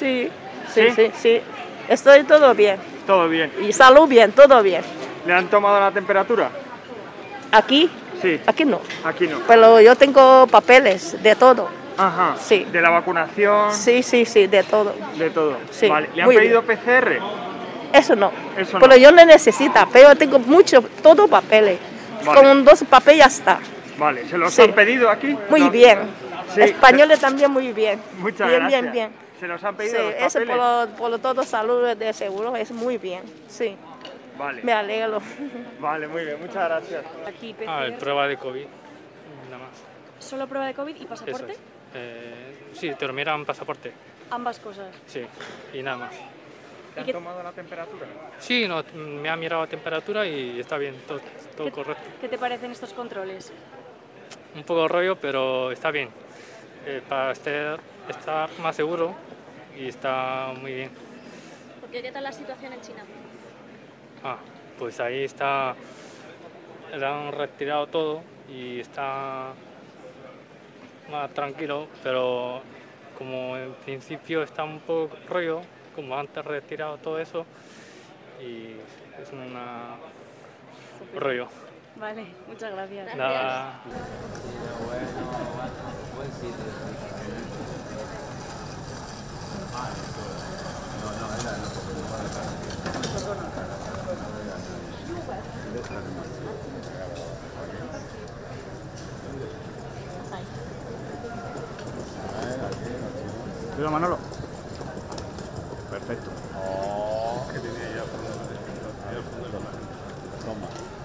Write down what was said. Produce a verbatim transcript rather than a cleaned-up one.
Sí, sí, ¿Sí? sí, sí. Estoy todo bien. Todo bien. Y salud bien, todo bien. ¿Le han tomado la temperatura? Aquí, Sí. aquí no. Aquí no. Pero yo tengo papeles de todo. Ajá. Sí. ¿De la vacunación? Sí, sí, sí, de todo. De todo. Sí, Vale. ¿Le han muy pedido bien. P C R? Eso no. Eso Pero no. yo no necesito, pero tengo mucho, todo papeles. Vale. Con dos papeles ya está. Vale. ¿Se los Sí. han pedido aquí? Muy ¿Los- bien. Sí. Españoles también muy bien. Muchas bien, gracias. Bien, bien, ¿Se los han Sí, pedido los eso papeles? por lo, por lo todo salud de seguro es muy bien. Sí, Vale. me alegro. Vale, muy bien. Muchas gracias. Aquí P C R. Ah, el prueba de COVID, nada más. ¿Solo prueba de COVID y Eso pasaporte? es. Eh, sí, te lo miran pasaporte, Ambas cosas. sí, y nada más. ¿Te han qué- tomado la temperatura? Sí, no, me ha mirado la temperatura y está bien, todo, todo ¿Qué, correcto. ¿Qué te parecen estos controles? Un poco rollo, pero está bien. Eh, para estar, estar más seguro y está muy bien. Porque ¿qué tal la situación en China? Ah, pues ahí está, le han retirado todo y está más tranquilo, pero como en principio está un poco rollo, como antes retirado todo eso, y es una rollo. Vale, muchas gracias. Nada. Cuidado, Manolo. Perfecto. Oh, que tenía ya. Toma.